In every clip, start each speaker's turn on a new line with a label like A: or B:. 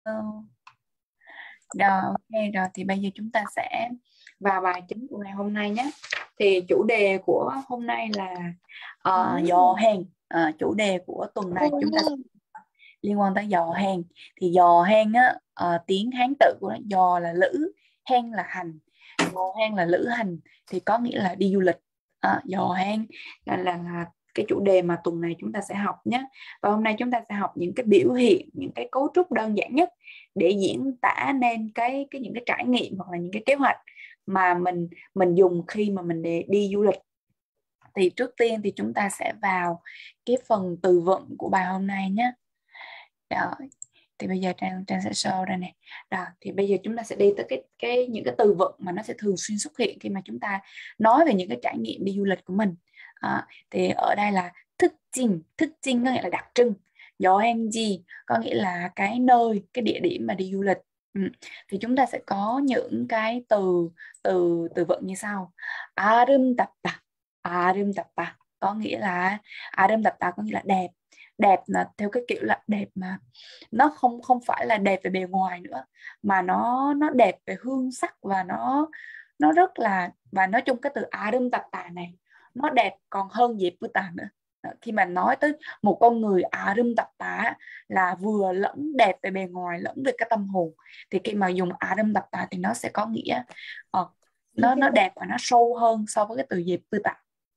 A: Rồi, ok rồi thì bây giờ chúng ta sẽ vào bài chính của ngày hôm nay nhé. Thì chủ đề của hôm nay là dò hẹn. Chủ đề của tuần này chúng ta liên quan tới dò hẹn. Thì dò hẹn á, tiếng Hán tự của nó, dò là lữ, hẹn là hành. Dò hẹn là lữ hành thì có nghĩa là đi du lịch. Dò hẹn là cái chủ đề mà tuần này chúng ta sẽ học nhé. Và hôm nay chúng ta sẽ học những cái biểu hiện, những cái cấu trúc đơn giản nhất để diễn tả nên những cái trải nghiệm hoặc là những cái kế hoạch mà mình dùng khi mà mình đi du lịch. Thì trước tiên thì chúng ta sẽ vào cái phần từ vựng của bài hôm nay nhé. Rồi, thì bây giờ Trang sẽ show ra nè. Rồi, thì bây giờ chúng ta sẽ đi tới những cái từ vựng mà nó sẽ thường xuyên xuất hiện khi mà chúng ta nói về những cái trải nghiệm đi du lịch của mình. Thì ở đây là thức chinh có nghĩa là đặc trưng. 여행지 có nghĩa là cái nơi, cái địa điểm mà đi du lịch. Thì chúng ta sẽ có những cái từ vựng như sau. 아름답다, 아름답다 có nghĩa là 아름답다 có nghĩa là đẹp. Đẹp là theo cái kiểu là đẹp mà nó không phải là đẹp về bề ngoài nữa, mà nó đẹp về hương sắc, và nó rất là, và nói chung cái từ 아름답다 này nó đẹp còn hơn 예쁘다 nữa. Khi mà nói tới một con người 아름답다 là vừa lẫn đẹp về bề ngoài lẫn về cái tâm hồn. Thì khi mà dùng 아름답다 thì nó sẽ có nghĩa nó đẹp và nó sâu hơn so với cái từ 예쁘다.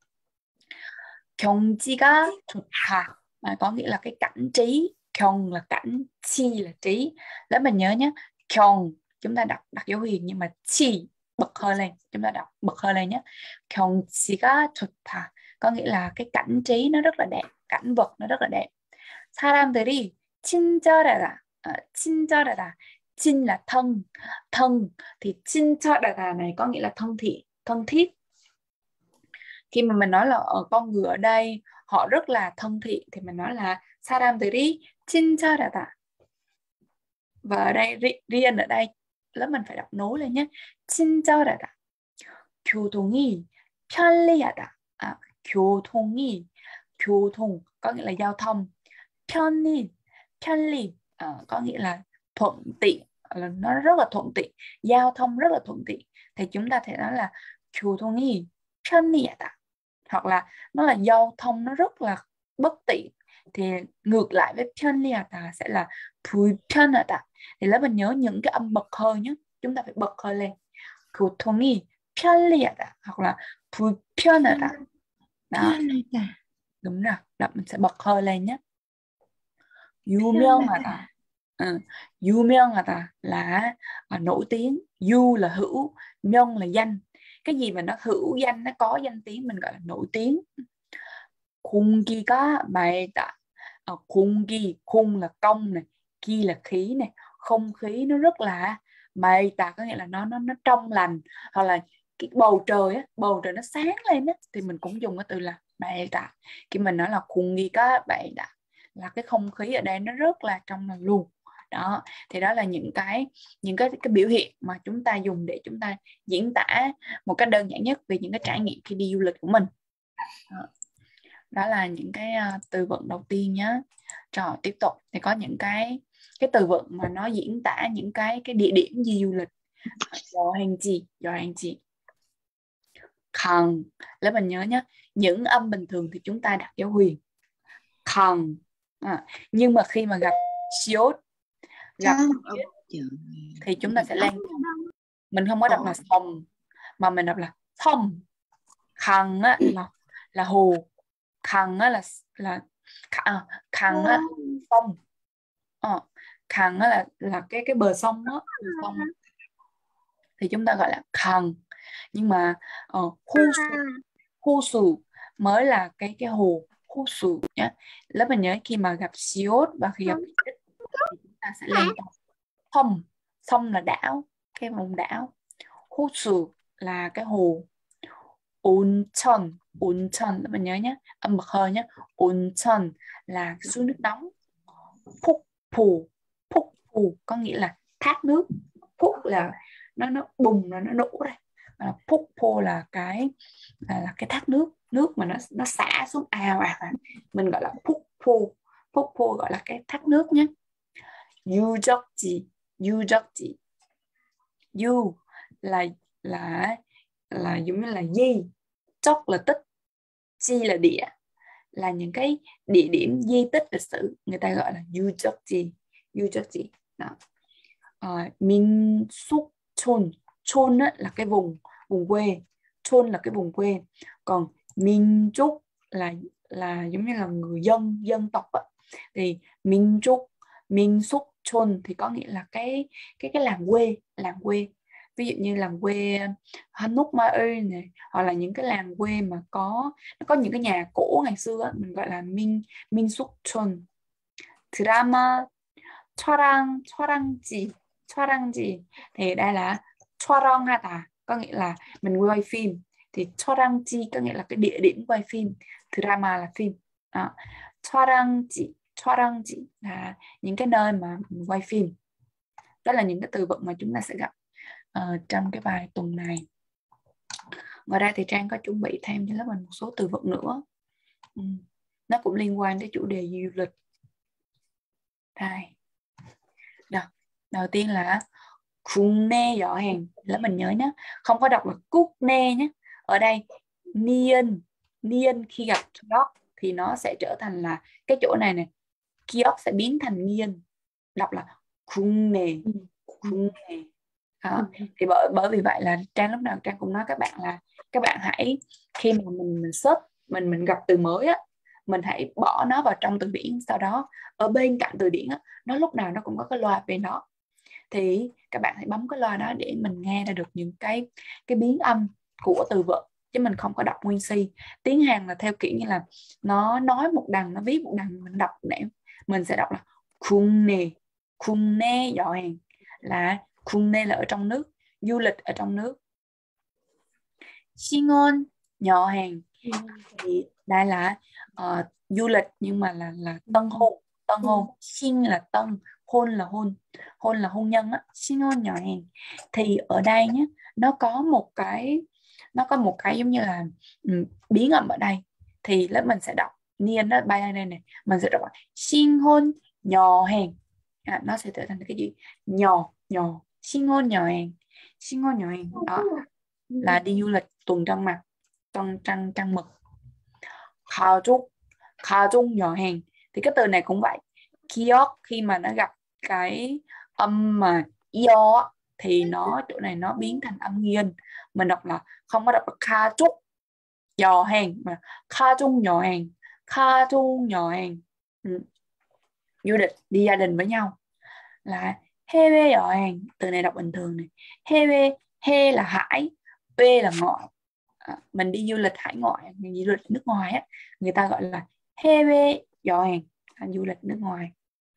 A: 경치가 좋다 có nghĩa là cái cảnh trí. Kyong là cảnh, chi là trí. Nếu mình nhớ nhé, kyong chúng ta đặt dấu huyền, nhưng mà chi bật hơi lên, chúng ta đọc bật hơi lên nhé. 경치가 좋다 có nghĩa là cái cảnh trí nó rất là đẹp, cảnh vật nó rất là đẹp. 사람들이 친절하다. 친절하다, 친 là thân, thân thì 친절하다 này có nghĩa là thân thiện, thân thiết. Khi mà mình nói là ở con người ở đây họ rất là thân thiện thì mình nói là 사람들이 친절하다. Và ở đây riêng ở đây lớp mình phải đọc nối lên nhé. 친절하다. 교통이 편리하다. 교통이, 교통 có nghĩa là giao thông. 편리 có nghĩa là thuận tiện, là nó rất là thuận tiện, giao thông rất là thuận tiện. Thì chúng ta thể nói là 교통이 편리하다, hoặc là nó là giao thông nó rất là bất tiện. Thì ngược lại với 편리하다 sẽ là 불편하다. Thì lớp mình nhớ những cái âm bật hơi nhé, chúng ta phải bật hơi lên. 교통이 편리하다 hoặc là 불편하다. Đó, đúng rồi, đó, mình sẽ bật hơi lên nhé. 유명하다. 유명하다 là nổi tiếng. 유 là hữu, 명 là danh. Cái gì mà nó hữu danh, nó có danh tiếng mình gọi là nổi tiếng. 공기가 맑다. 공기, 공 là công này, ki là khí này, không khí nó rất là 맑다 có nghĩa là nó trong lành. Hoặc là cái bầu trời á, bầu trời nó sáng lên á, thì mình cũng dùng cái từ là 맑다. Khi mình nói là 공기가 맑다 là cái không khí ở đây nó rất là trong lành luôn. Đó, thì đó là những cái biểu hiện mà chúng ta dùng để chúng ta diễn tả một cách đơn giản nhất về những cái trải nghiệm khi đi du lịch của mình. Đó là những cái từ vựng đầu tiên nhé. Rồi tiếp tục thì có những cái từ vựng mà nó diễn tả những cái địa điểm đi du lịch. 여행지. Khằng, lấy mình nhớ nhé, những âm bình thường thì chúng ta đặt dấu huyền. Khằng. Nhưng mà khi mà gặp siốt, gặp thì chúng ta sẽ lên. Mình không có đọc là sông, mà mình đọc là sông. Khằng á là hồ, khằng á khằng á sông. Khằng á là cái bờ sông á, sông thì chúng ta gọi là khằng. Nhưng mà 호수 mới là cái hồ, 호수 nhé. Lớp mình nhớ khi mà gặp siốt và khi gặp thì chúng ta sẽ lên sông. Sông là đảo, cái vùng đảo. 호수 là cái hồ. 온천 lớp mình nhớ nhé, âm bật hơi nhé. 온천 là suối nước nóng. 폭포 có nghĩa là thác nước. Phúc là nó bùng rồi nó nổ đây. 폭포 là cái thác nước mà nó xả xuống ào ào, mình gọi là 폭포 gọi là cái thác nước nhé. 유적지, 유적지. 유 là là giống như là di, chốc là tích, chi là địa, là những cái địa điểm di tích lịch sử, người ta gọi là 유적지, 유적지. Đó. 민속촌, chôn là cái vùng, vùng quê, chôn là cái vùng quê, còn 민족 là giống như là người dân, dân tộc á. Thì 민족, 민속촌 thì có nghĩa là cái làng quê, làng quê. Ví dụ như làng quê Hanok Ma ơi này, hoặc là những cái làng quê mà nó có những cái nhà cổ ngày xưa á, mình gọi là 민속촌. 드라마 촬영지, 촬영지 thì đây là 촬영하다, có nghĩa là mình quay phim, thì 촬영지 có nghĩa là cái địa điểm quay phim, drama là phim. 촬영지, 촬영지 là những cái nơi mà mình quay phim. Đó là những cái từ vựng mà chúng ta sẽ gặp trong cái bài tuần này. Ngoài ra thì Trang có chuẩn bị thêm cho lớp mình một số từ vựng nữa. Nó cũng liên quan tới chủ đề du lịch. Đây. Đầu tiên là 국내 여행, là mình nhớ nhé, không có đọc là 국내 nhé. Ở đây niên, niên khi gặp 기억 thì nó sẽ trở thành là cái chỗ này này, 기억 sẽ biến thành niên, đọc là 국내, 국내. Thì bởi vì vậy là Trang lúc nào Trang cũng nói các bạn là các bạn hãy khi mà mình search, mình gặp từ mới á, mình hãy bỏ nó vào trong từ điển, sau đó ở bên cạnh từ điển á, nó lúc nào nó cũng có cái loa bên đó, thì các bạn hãy bấm cái loa đó để mình nghe ra được những cái biến âm của từ vựng, chứ mình không có đọc nguyên si. Tiếng Hàn là theo kiểu như là nó nói một đằng, nó viết một đằng, mình đọc để mình sẽ đọc là 국내, 국내 여행, là 국내 là ở trong nước, du lịch ở trong nước. 신혼 여행 thì đây là du lịch nhưng mà là tân hôn, tân hôn. Xin là tân, hôn là hôn, hôn là hôn nhân á, 신혼 여행. Thì ở đây nhé, nó có một cái giống như là biến âm ở đây, thì lớp mình sẽ đọc niên đó, bay đây này, mình sẽ đọc là 신혼 여행. Nó sẽ trở thành cái gì, nhỏ nhỏ, 신혼 여행, 신혼 여행. Đó là đi du lịch tuần trăng mật, trăng mật. 가족, 가족 여행 thì cái từ này cũng vậy, 기억 khi mà nó gặp cái âm mà io thì nó chỗ này nó biến thành âm nghiêng, mình đọc là không có đọc là 가족 여행 mà 가족 여행, 가족 여행. Du lịch đi gia đình với nhau. Là 해외 여행, từ này đọc bình thường này, 해외, he là hải, v là ngoại. Mình đi du lịch hải ngoại, mình du lịch nước ngoài á, người ta gọi là 해외 여행, du lịch nước ngoài.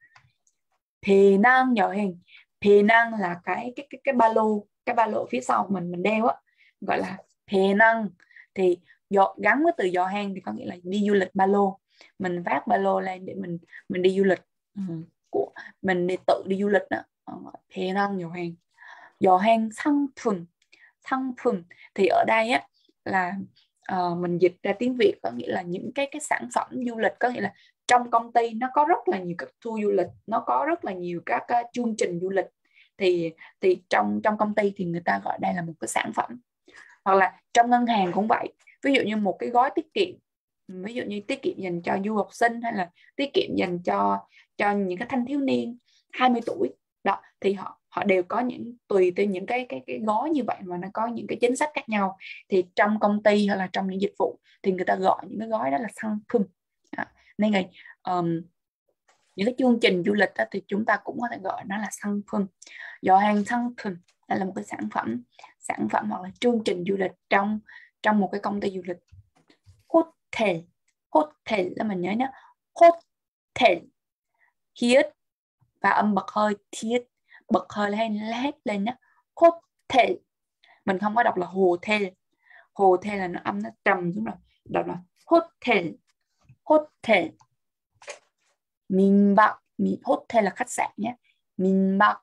A: 배낭 여행, 배낭 là cái ba lô phía sau mình đeo á, gọi là 배낭. Thì gắn với từ 여행 thì có nghĩa là đi du lịch ba lô, mình vác ba lô lên để mình đi du lịch, của mình tự đi du lịch đó. 배낭 여행. 여행 상품, 상품 thì ở đây á là mình dịch ra tiếng Việt có nghĩa là những cái sản phẩm du lịch, có nghĩa là trong công ty nó có rất là nhiều các tour du lịch, nó có rất là nhiều các chương trình du lịch, thì trong công ty thì người ta gọi đây là một cái sản phẩm. Hoặc là trong ngân hàng cũng vậy, ví dụ như một cái gói tiết kiệm, ví dụ như tiết kiệm dành cho du học sinh, hay là tiết kiệm dành cho những cái thanh thiếu niên 20 tuổi đó, thì họ đều có tùy từ những cái gói như vậy mà nó có những cái chính sách khác nhau. Thì trong công ty hay là trong những dịch vụ thì người ta gọi những cái gói đó là 상품. Nên là những cái chương trình du lịch đó, thì chúng ta cũng có thể gọi nó là 상품. 여행 상품 đây là một cái sản phẩm hoặc là chương trình du lịch trong một cái công ty du lịch. Hotel, hotel là mình nhớ nhé, hotel, hiết và âm bật hơi, thiết, bật hơi lên hết lên nhé, hotel. Mình không có đọc là hotel, hotel là nó âm nó trầm xuống rồi, đọc là hotel, hotel. 민박, hotel là khách sạn nhé, 민박,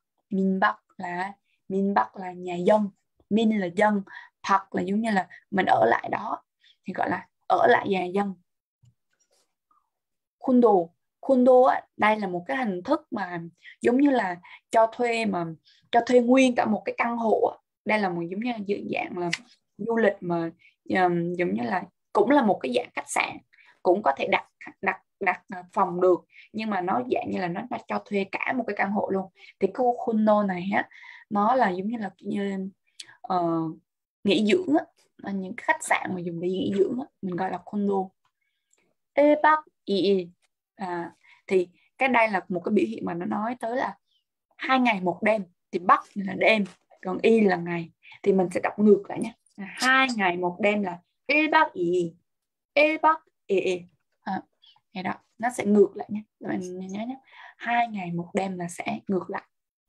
A: 민박 là nhà dân, min là dân, hoặc là giống như là mình ở lại đó thì gọi là ở lại nhà dân. 콘도, Condo á, đây là một cái hình thức mà giống như là cho thuê, mà cho thuê nguyên cả một cái căn hộ á. Đây là một giống như dự dạng là du lịch mà giống như là cũng là một cái dạng khách sạn, cũng có thể đặt đặt đặt phòng được, nhưng mà nó dạng như là nó cho thuê cả một cái căn hộ luôn. Thì cái condo này á, nó là giống như là như nghỉ dưỡng á, những khách sạn mà dùng để nghỉ dưỡng á, mình gọi là condo. Ê bác ý thì cái đây là một cái biểu hiện mà nó nói tới là 2 ngày 1 đêm, thì bắc là đêm, còn y là ngày, thì mình sẽ đọc ngược lại nhé. 2 ngày 1 đêm là ê bác ý, ê bác ê thế đó, nó sẽ ngược lại nhé, mình nhớ nhé. 2 ngày 1 đêm là sẽ ngược lại.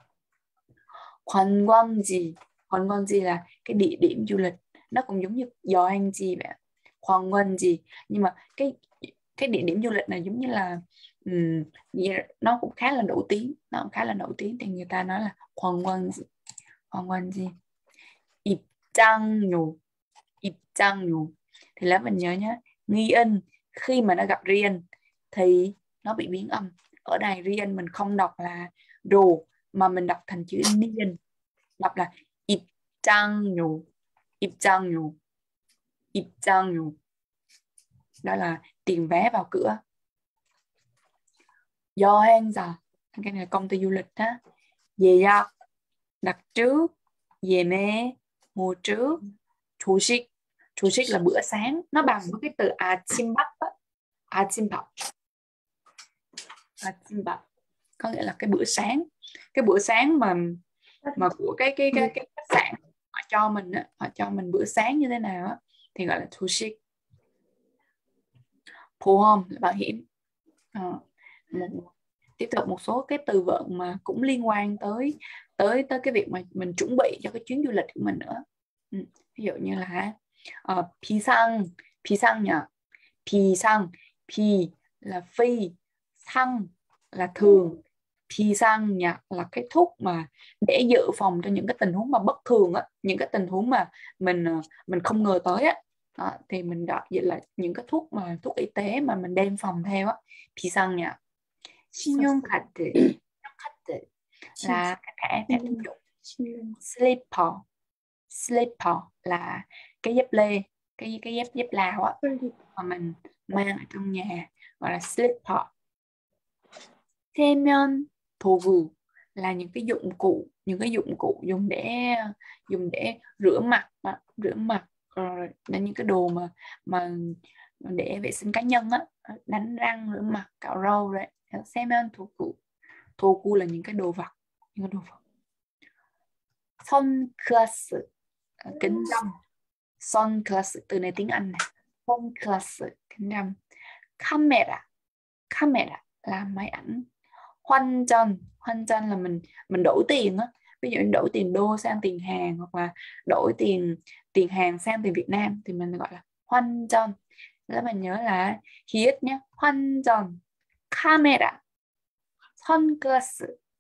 A: Quan quan gì là cái địa điểm du lịch, nó cũng giống như hành gì vậy. Quan quan gì, nhưng mà cái địa điểm du lịch này giống như là nó cũng khá là nổi tiếng, thì người ta nói là quan quan gì. 입장료 thì là mình nhớ nhé, nghi in khi mà nó gặp riêng thì nó bị biến âm. Ở đây riêng mình không đọc là đồ mà mình đọc thành chữ niên, đọc là 입장료. Đó là tiền vé vào cửa. 여행사, cái này là công ty du lịch đó. 예약, đặt trước. 예매, mua trước. 조식 là bữa sáng, nó bằng với cái từ 아침밥 á. 아침밥 có nghĩa là cái bữa sáng, mà của cái khách sạn họ cho mình á, họ cho mình bữa sáng như thế nào á, thì gọi là 조식. 보험 là bảo hiểm. Tiếp tục một số cái từ vựng mà cũng liên quan tới cái việc mà mình chuẩn bị cho cái chuyến du lịch của mình nữa. Ví dụ như là 비상 nhỉ, 비 là phi, 상là thường, 비상 nhỉ là cái thuốc mà để dự phòng cho những cái tình huống mà bất thường á, những cái tình huống mà mình không ngờ tới á. Đó, thì mình gọi vậy là những cái thuốc y tế mà mình đem phòng theo á, 비상 nhỉ. 신용카드 là cái thẻ tín dụng. Slipper là cái dép lê, cái dép Lào á mà mình mang ở trong nhà, gọi là slipper. 세면 도구 là những cái dụng cụ dùng để rửa mặt rồi là những cái đồ mà để vệ sinh cá nhân á, đánh răng, rửa mặt, cạo râu đấy. 세면 도구 là những cái đồ vật. 선글라스, kính râm. Sunglass, từ này tiếng Anh này. Sunglass, kính râm. Camera là máy ảnh. 환전 là mình đổi tiền á, ví dụ như đổi tiền đô sang tiền Hàn, hoặc là đổi tiền Hàn sang tiền Việt Nam thì mình gọi là 환전. Đó mình nhớ là khi ít nhé. 환전, camera, sunglass,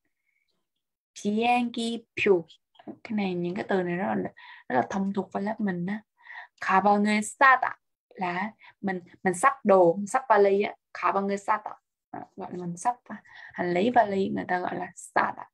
A: 비행기표. Cái này, những cái từ này rất là thông thuộc với lớp mình á. 가방을 싸다 là mình xách đồ, mình xách vali á. 가방을 싸다 gọi là mình xách hành lý vali, người ta gọi là 싸다.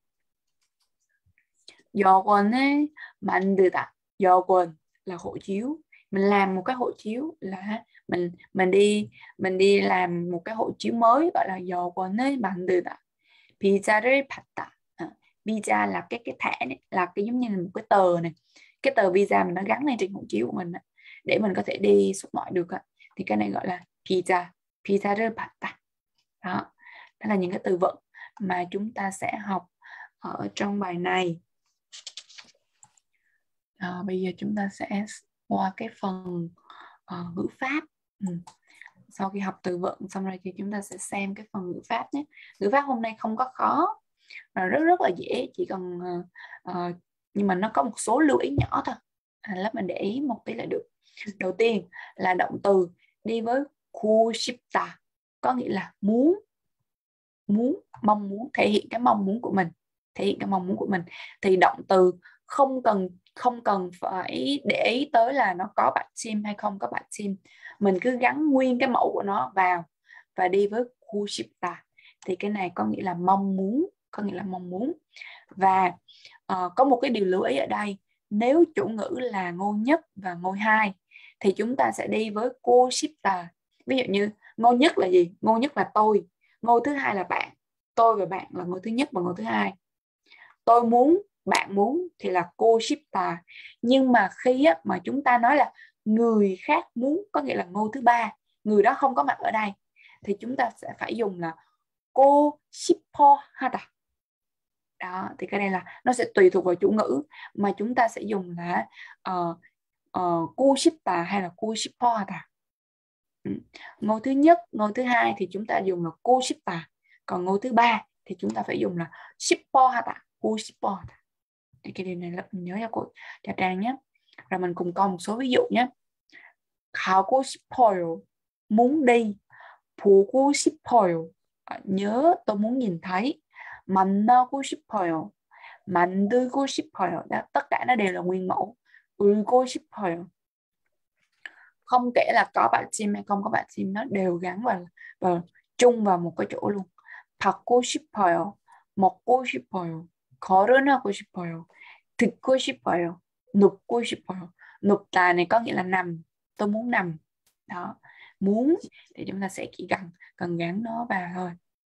A: 여권을 만들다, 여권 là hộ chiếu. Mình làm một cái hộ chiếu là mình đi làm một cái hộ chiếu mới, gọi là 여권을 만들다. 비자를 받다, visa là cái thẻ này, là cái giống như là một cái tờ này, cái tờ visa mình nó gắn lên trên hộ chiếu của mình để mình có thể đi xuất ngoại được, thì cái này gọi là 비자를 받다. Đó là những cái từ vựng mà chúng ta sẽ học ở trong bài này. Bây giờ chúng ta sẽ qua cái phần ngữ pháp. Sau khi học từ vựng xong rồi thì chúng ta sẽ xem cái phần ngữ pháp nhé. Ngữ pháp hôm nay không có khó, rất là dễ, chỉ cần nhưng mà nó có một số lưu ý nhỏ thôi, lớp mình để ý một tí là được. Đầu tiên là động từ đi với 고싶다, có nghĩa là muốn, mong muốn, thể hiện cái mong muốn của mình. Thì động từ không cần phải để ý tới là nó có 받침 hay không có 받침, mình cứ gắn nguyên cái mẫu của nó vào và đi với 고싶다. thì cái này có nghĩa là mong muốn, có nghĩa là mong muốn. Và có một cái điều lưu ý ở đây, nếu chủ ngữ là ngôi nhất và ngôi hai thì chúng ta sẽ đi với cô 싶다. Ví dụ như ngôi nhất là gì? Ngôi nhất là tôi, ngôi thứ hai là bạn. Tôi và bạn là ngôi thứ nhất và ngôi thứ hai. Tôi muốn, bạn muốn thì là cô 싶다. Nhưng mà khi mà chúng ta nói là người khác muốn, có nghĩa là ngôi thứ ba, người đó không có mặt ở đây, thì chúng ta sẽ phải dùng là cô 싶어 하다. Đó, thì cái này là nó sẽ tùy thuộc vào chủ ngữ, mà chúng ta sẽ dùng là cô 싶다 hay là cô 싶어 하다. Ngôi thứ nhất, ngôi thứ hai thì chúng ta dùng là cô 싶다. Còn ngôi thứ ba thì chúng ta phải dùng là 싶어 하다, cô 싶어 하다. Thì cái điều này là mình nhớ cho Trang nhé. Rồi mình cùng coi một số ví dụ nhé. 가고 싶어요, muốn đi. 보고 싶어요, nhớ, tôi muốn nhìn thấy. 만나고 싶어요, 만들고 싶어요. Đó, tất cả nó đều là nguyên mẫu. 울고 싶어요. Không kể là có bạn chim hay không có bạn chim, nó đều gắn vào chung vào một cái chỗ luôn. 받고 싶어요, 먹고 싶어요, 거론하고 싶어요, 듣고 싶어요, 눕고 싶어요. 눕다 này có nghĩa là nằm, tôi muốn nằm. Đó, muốn thì chúng ta sẽ chỉ cần gắn nó vào thôi.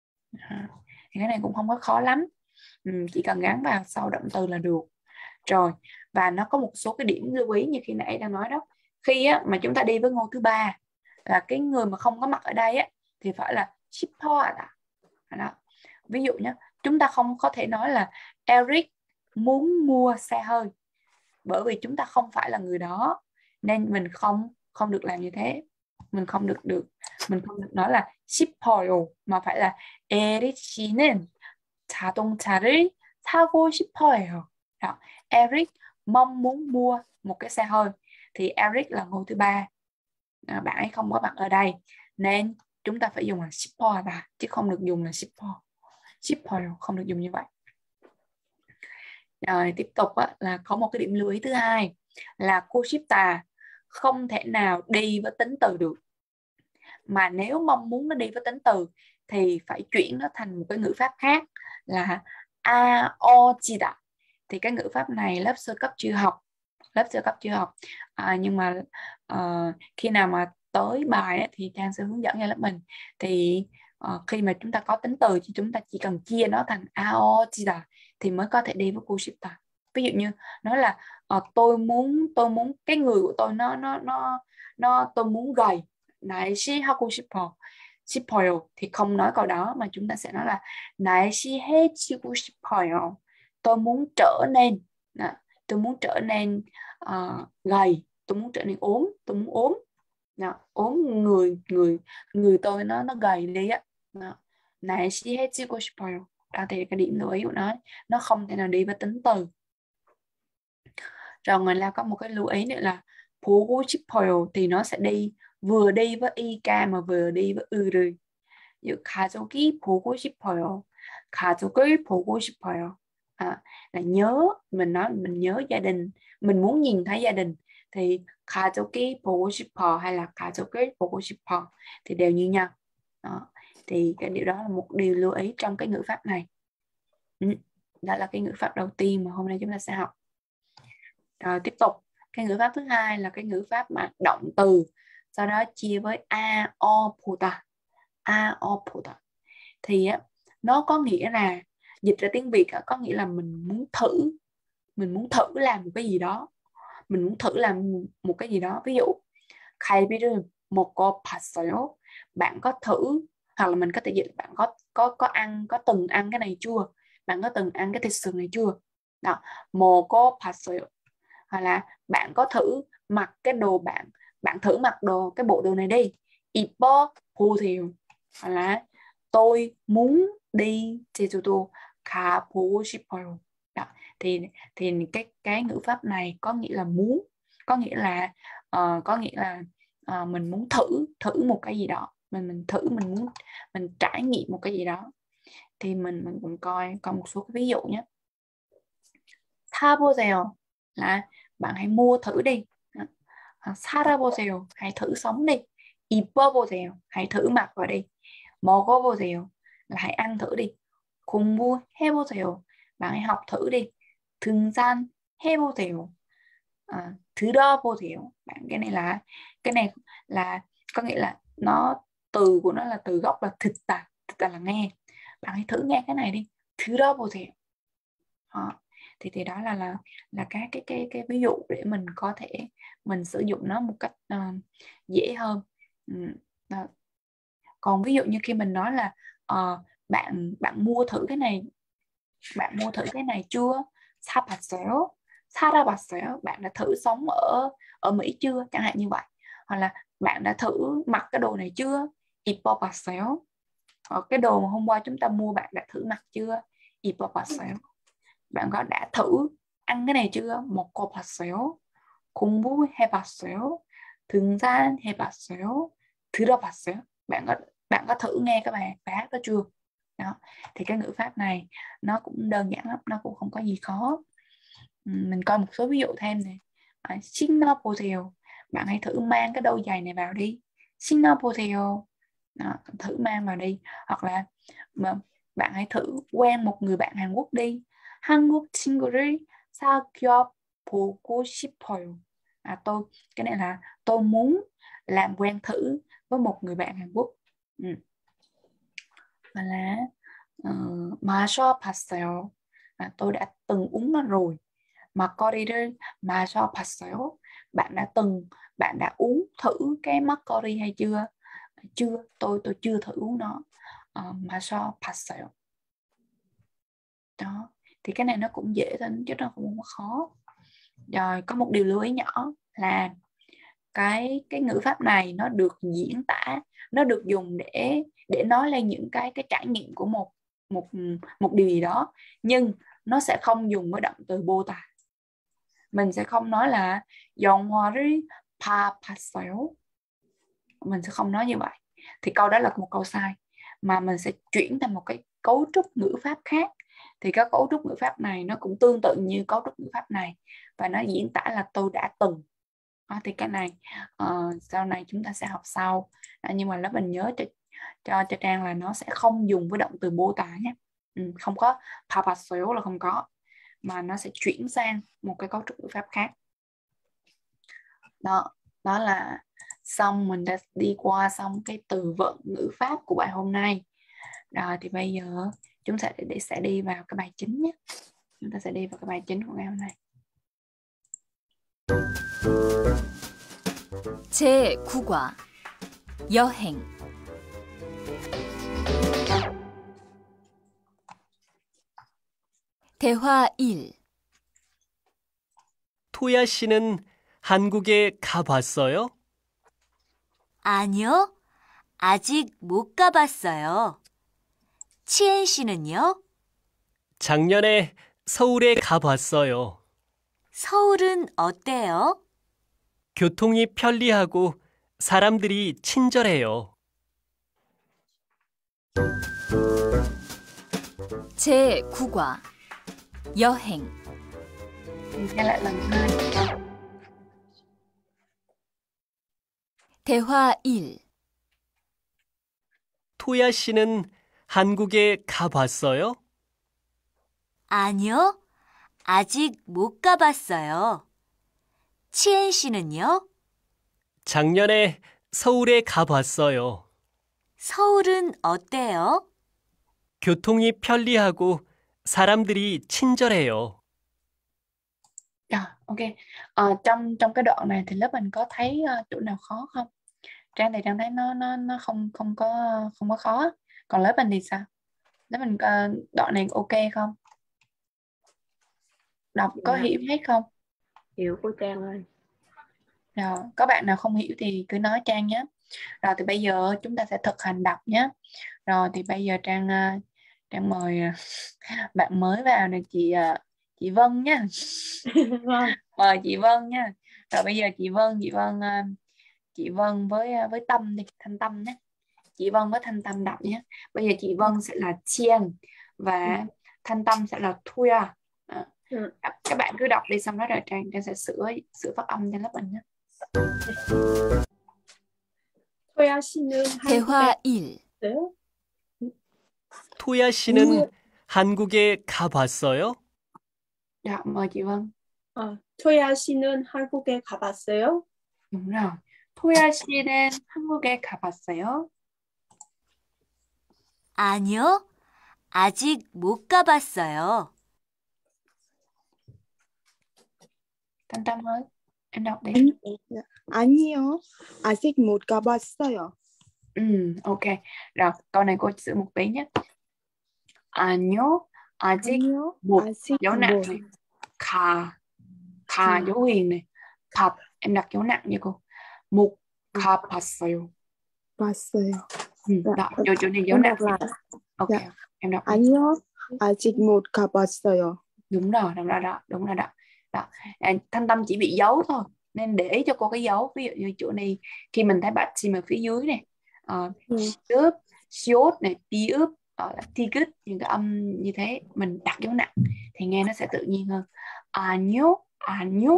A: Thì cái này cũng không có khó lắm, chỉ cần gắn vào sau động từ là được rồi. Và nó có một số cái điểm lưu ý như khi nãy đang nói đó. Khi mà chúng ta đi với ngôi thứ ba là cái người mà không có mặt ở đây thì phải là shipper đó. Ví dụ nhé, chúng ta không có thể nói là Eric muốn mua xe hơi, bởi vì chúng ta không phải là người đó, nên mình không được làm như thế. Mình không được nói là 싶어요, mà phải là Eric 씨는 자동차를 사고 싶어요. Đó. Eric mong muốn mua một cái xe hơi, thì Eric là ngôi thứ ba, bạn ấy không có mặt ở đây, nên chúng ta phải dùng là 싶어 chứ không được dùng là 싶어요, không được dùng như vậy. Rồi tiếp tục là có một cái điểm lưu ý thứ hai là cô 싶다 không thể nào đi với tính từ được, mà nếu mong muốn nó đi với tính từ thì phải chuyển nó thành một cái ngữ pháp khác là aojida. Thì cái ngữ pháp này lớp sơ cấp chưa học, nhưng mà khi nào mà tới bài thì Trang sẽ hướng dẫn cho lớp mình. Thì khi mà chúng ta có tính từ thì chúng ta chỉ cần chia nó thành aojida thì mới có thể đi với kushita. Ví dụ như nói là tôi muốn cái người của tôi nó tôi muốn gầy, 날씨 하고 싶어요 thì không nói câu đó, mà chúng ta sẽ nói là 날씨해지고 싶어요. Tôi muốn trở nên tôi muốn trở nên gầy, tôi muốn trở nên ốm, tôi muốn ốm. ốm, người tôi nó gầy đi á. 날씨해지고 싶어요. Đó thì cái điểm lưu ý của nó không thể nào đi với tính từ. Rồi ngoài ra có một cái lưu ý nữa là 보고 싶어요 thì nó sẽ vừa đi với ik mà vừa đi với 으를. như 가족이 보고 싶어요, 가족을 보고 싶어요. Là nhớ, mình nhớ gia đình, mình muốn nhìn thấy gia đình, thì 가족이 보고 싶어 hay là 가족을 보고 싶어 thì đều như nhau. Đó. Thì cái điều đó là một điều lưu ý trong cái ngữ pháp này. Đó là cái ngữ pháp đầu tiên mà hôm nay chúng ta sẽ học. Rồi tiếp tục, cái ngữ pháp thứ hai là cái ngữ pháp mà động từ sau đó chia với a o 보다. Thì nó có nghĩa là, dịch ra tiếng Việt có nghĩa là mình muốn thử làm một cái gì đó, mình muốn thử làm một cái gì đó. Ví dụ 갈비를 먹어 봤어요, bạn có thử, hoặc là mình có thể dịch bạn có từng ăn cái này chưa, bạn có từng ăn cái thịt sườn này chưa. Đó, 먹어 봤어요. Hoặc là bạn có thử mặc cái đồ, bạn thử mặc cái bộ đồ này đi, 입어 보세요. Hoặc là tôi muốn đi 제주도 가보고 싶어요. Đó. Thì cái ngữ pháp này có nghĩa là muốn, có nghĩa là mình muốn thử một cái gì đó, mình thử, mình trải nghiệm một cái gì đó. Thì mình cũng coi một số cái ví dụ nhé. 사보세요 là bạn hãy mua thử đi. 살아보세요 hãy thử sống đi. 입어보세요 hãy thử mặc vào đi. 먹어보세요 là hãy ăn thử đi. 공부해보세요. Bạn hãy học thử đi. 등산해보세요. 들어보세요. Bạn cái này là có nghĩa là từ của nó là từ gốc là 듣다 là nghe. Bạn hãy thử nghe cái này đi. 들어보세요. Thì đó là cái ví dụ để mình có thể mình sử dụng nó một cách dễ hơn. Đó. Còn ví dụ như khi mình nói là bạn mua thử cái này, bạn mua thử cái này chưa? 사봤어요? 살아봤어요? Bạn đã thử sống ở Mỹ chưa? Chẳng hạn như vậy. Hoặc là bạn đã thử mặc cái đồ này chưa? 입어봤어요? Cái đồ mà hôm qua chúng ta mua bạn đã thử mặc chưa? 입어봤어요? Bạn đã thử ăn cái này chưa? 먹어봤어요? 공부해봤어요? 등산해봤어요? 들어봤어요? Bạn có thử nghe các bài hát đó chưa? Đó. Thì cái ngữ pháp này nó cũng đơn giản lắm, nó cũng không có gì khó. Mình coi một số ví dụ thêm này. 신어보세요. Bạn hãy thử mang cái đôi giày này vào đi. 신어보세요. Đó, thử mang vào đi. Hoặc là bạn hãy thử quen một người bạn Hàn Quốc đi. 한국 친구를 사귀어 보고 싶어요. Cái này là tôi muốn làm quen thử với một người bạn Hàn Quốc. Và là 마셔봤어요. Tôi đã từng uống nó rồi. 막걸리를 마셔봤어요. Bạn đã uống thử cái 막걸리 hay chưa? Chưa, tôi chưa thử uống nó. 마셔봤어요. Đó, thì cái này nó cũng dễ thôi chứ nó không có khó. Rồi có một điều lưu ý nhỏ là cái ngữ pháp này nó được diễn tả, nó được dùng để nói lên những cái trải nghiệm của một điều gì đó, nhưng nó sẽ không dùng với động từ mô tả. Mình sẽ không nói là 영화를 봐봤어요. Mình sẽ không nói như vậy. Thì câu đó là một câu sai, mà mình sẽ chuyển thành một cái cấu trúc ngữ pháp khác. Thì cái cấu trúc ngữ pháp này nó cũng tương tự như cấu trúc ngữ pháp này, và nó diễn tả là tôi đã từng. Thì cái này sau này chúng ta sẽ học sau. Nhưng mà lớp mình nhớ cho Trang là nó sẽ không dùng với động từ mô tả nhé. Không có 봐봤어요 là không có, mà nó sẽ chuyển sang một cái cấu trúc ngữ pháp khác. Đó là xong, mình đã đi qua xong cái từ vựng ngữ pháp của bài hôm nay. Rồi thì bây giờ chúng ta sẽ đi vào cái bài chính nhé. Chúng ta sẽ đi vào cái bài chính của ngày hôm nay.
B: 제9과 여행. 대화 1.
C: 토야 씨는 한국에 가봤어요?
D: 아니요, 아직 못 가봤어요. 치엔 씨는요?
C: 작년에 서울에 가봤어요.
D: 서울은 어때요?
C: 교통이 편리하고 사람들이 친절해요.
B: 제9과 여행.
A: Nghe lại lần hai.
B: 대화 1.
C: 토야 씨는 한국에 가봤어요?
D: 아니요, 아직 못 가봤어요. 치엔 씨는요?
C: 작년에 서울에 가봤어요.
D: 서울은 어때요?
C: 교통이 편리하고 사람들이 친절해요.
A: Ok. Trong cái đoạn này thì lớp mình có thấy chỗ nào khó không? Trang thì Trang thấy nó không có khó. Còn lớp mình thì sao? Lớp mình đoạn này ok không? Đọc có hiểu hết không?
E: Hiểu cô Trang ơi.
A: Rồi, có bạn nào không hiểu thì cứ nói Trang nhé. Rồi thì bây giờ chúng ta sẽ thực hành đọc nhé. Rồi thì bây giờ Trang mời bạn mới vào này, chị Vân nhé. Mời chị Vân nha. Rồi bây giờ chị Vân với Tâm đi, Thanh Tâm nhé. Chị Vân với Thanh Tâm đọc nhé. Bây giờ chị Vân sẽ là Chiên và Thanh Tâm sẽ là Thuya. Các bạn cứ đọc đi, xong đó rồi Trang sẽ sửa phát âm cho lớp mình nhé.
E: 토야 씨는
B: 대화 1.
C: 토야 씨는 한국에 가봤어요?
A: Dạ, mời chị Vân.
E: 토야 씨는 한국에 가봤어요?
A: Đúng rồi. 토야 씨는 한국에 가봤어요?
D: 아니요. 아직 못 가봤어요.
A: Tâm Tâm ơi, em đọc đi.
F: 아니요, 아직 못 가봤어요.
A: Ok. Rồi, câu này cô sửa một tí nhé. 아니요, 아직
F: 아니요,
A: một
F: 아직
A: dấu nặng này. 가 dấu huyền này. 갑, em đặt dấu nặng nha cô. 못 가봤어요.
F: 봤어요.
A: Đó, chỗ này dấu
F: Em
A: nặng.
F: đọc lại.
A: Ok,
F: Dạ.
A: em đọc đi.
F: 아니요, 아직 못 가봤어요.
A: Đúng rồi đó. Đó. Thanh Tâm chỉ bị dấu thôi, nên để ý cho cô cái dấu. Ví dụ như chỗ này khi mình thấy bạch ở phía dưới này, ướp, siốt này, ti ướp, ti cứt, những cái âm như thế mình đặt dấu nặng thì nghe nó sẽ tự nhiên hơn. 아니요.
F: 아니요,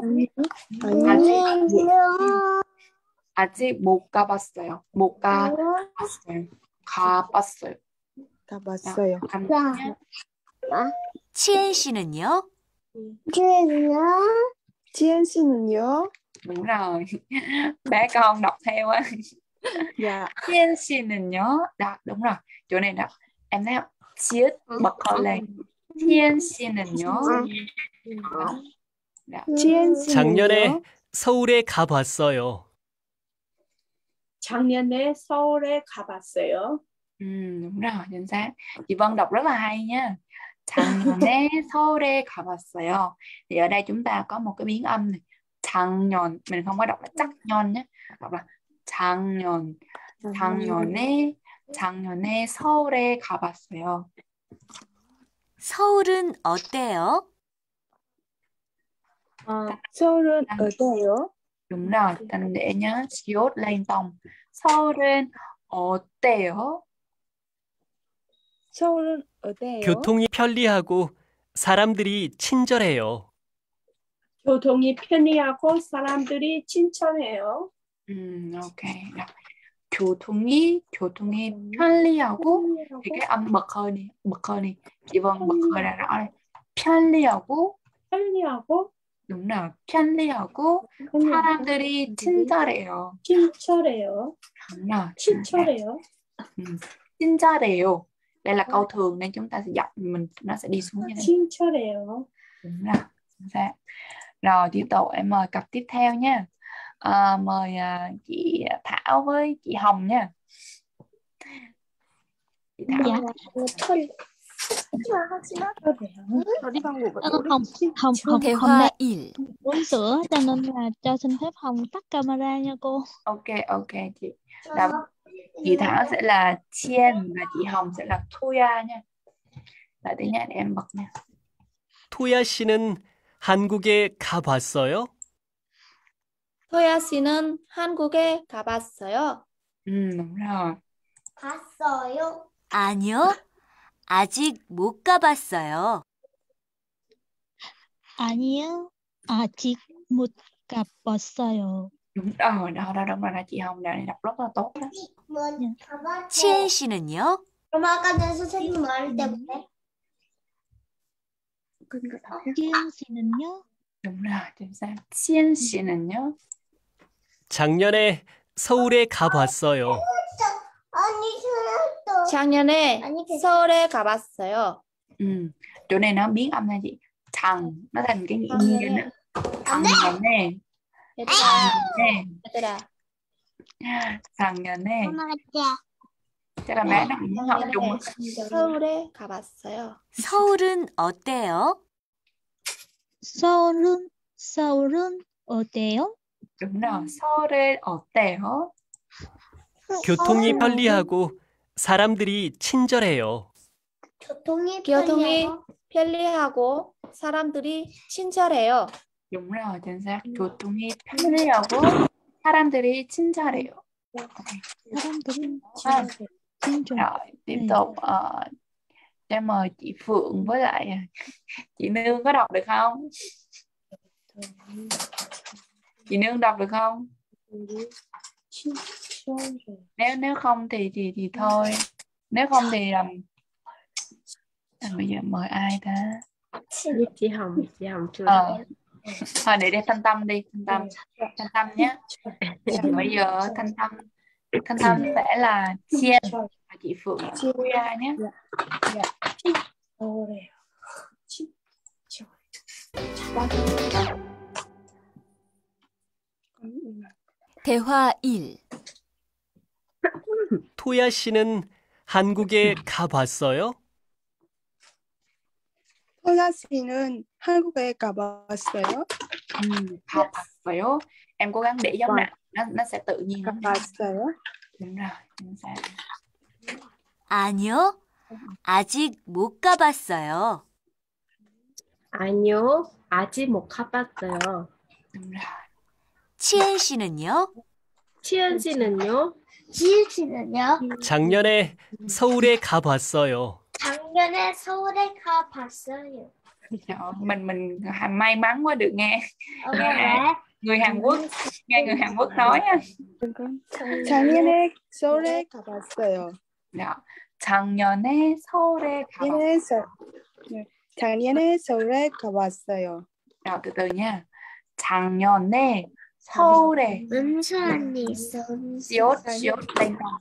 A: 아직 못 가봤어요. 못 가봤어요. 가봤어요.
F: 가봤어요.
D: 치엔 씨는요?
F: 지엔 씨는요?
A: Đúng rồi. Bé con đọc theo á.
F: Dạ.
A: Chiên 씨는요? Đó, đúng rồi. Chỗ này đó. Em thấy không? Chiết bật hơi lên. Chiên 씨는요? Đó.
F: 지엔
C: 작년에
F: 씨는요?
C: 서울에 가봤어요.
E: 작년에 서울에 가봤어요.
A: Đúng rồi, chính xác. Chị Vân đọc rất là hay nha. 작년에 서울에 가봤어요. Thì ở đây chúng ta có một cái biến âm này. 작년, mình không có đọc là chắc nhon nhé. Đọc là 작년에 서울에 가봤어요.
D: 서울은 어때요?
F: 서울은 어때요?
A: Đúng rồi, cần để nhớ siốt lên tông. 서울은 어때요?
F: 서울은 어때요?
C: 교통이 편리하고 사람들이 친절해요.
E: 교통이 편리하고 사람들이 친절해요.
A: Ok. Đó. 교통이 편리하고 thì cái âm bật hơi đi. Chị Vân bật hơi ra rõ đây. 편리하고 đúng rồi. 편리하고 사람들이 친절해요.
E: 친절해요.
A: Đúng rồi.
E: 친절해요.
A: 친절해요. Đây là câu thường nên chúng ta sẽ dọc nó sẽ đi xuống như thế.
E: 친절해요.
A: Đúng rồi. Chính xác. Rồi tiếp tục em mời cặp tiếp theo nha. Mời chị Thảo với chị Hồng nha. Chị Thảo.
G: Dạ. Hồng
B: 대화
G: nay
B: 1.
G: uống sữa cho nên là cho xin phép Hồng tắt camera nha cô.
A: Ok chị. Là chị Thảo sẽ là Chien và chị Hồng sẽ là Thuya nha. Đợi tí nha để em bật nha.
C: 토야 씨는 한국에 가봤어요?
H: 토야 씨는 한국에 가봤어요?
A: Đúng rồi.
D: 봤어요? 아니요. 아직 못 가봤어요.
G: 아니요, 아직 못 가봤어요.
A: Đúng rồi, đó chị Hồng đã đọc rất là tốt đó.
D: 치엔 씨는요?
I: 그럼 아까 전 선생님 말할 때 그래?
G: 지은 씨는요?
A: Đúng rồi, chính xác. Chien 씨는요?
C: 작년에 서울에 가봤어요.
I: 아니 틀렸어.
H: 작년에 서울에 가봤어요.
A: Chỗ này nó biến âm nha chị. Thằng nó thành cái nghĩa nhiên nữa. 작년에
H: 얘들아,
A: 작년에
I: 맞아.
A: chắc là bé nó cũng học chung á.
H: 서울에 가봤어요.
D: 서울은 어때요?
G: 서울은 어때요?
A: Đúng rồi. 서울은 어때요?
C: 교통이 편리하고 사람들이 친절해요.
I: 교통이
H: 편리하고 사람들이 친절해요.
A: Đúng rồi, chính xác. 교통이 편리하고 사람들이 친절해요.
G: 사람들은 친절.
A: Rồi, tiếp tục cho mời chị Phượng với lại chị Nương có đọc được không? Chị Nương đọc được không? Nếu không thì thôi. Nếu không thì Bây giờ mời ai ta?
E: chị Hồng chưa
A: Thôi để Thanh Tâm đi, Thanh Tâm nhé. Bây giờ Thanh Tâm sẽ là Chiên và chị Phượng Julia nhé.
B: 대화 1.
C: 토야 씨는 한국에 가봤어요?
F: 토야 씨는 한국에 가봤어요?
A: 가봤어요. Em cố gắng để dấu nặng, nó sẽ tự nhiên.
F: 가봤어요?
A: Đúng rồi, chính xác.
D: 아니요. 아직 못 가봤어요.
E: 아니요, 아직 못 가봤어요.
A: Đúng rồi.
D: 치엔 씨는요?
E: 치연 씨는요?
I: 지은 씨는요?
C: 작년에 서울에 가봤어요.
I: 작년에 서울에 가봤어요.
A: Mình may mắn quá được nghe
I: 왜?
A: người Hàn Quốc, nghe người Hàn Quốc nói á.
F: 작년에 서울에 가봤어요.
A: Đó. 작년에 서울에 가봤어요.
F: 작년에 서울에 가봤어요.
A: Rồi từ từ nha. 작년에 서울에
I: 은수 언니 있어.
A: siốt lên đầu.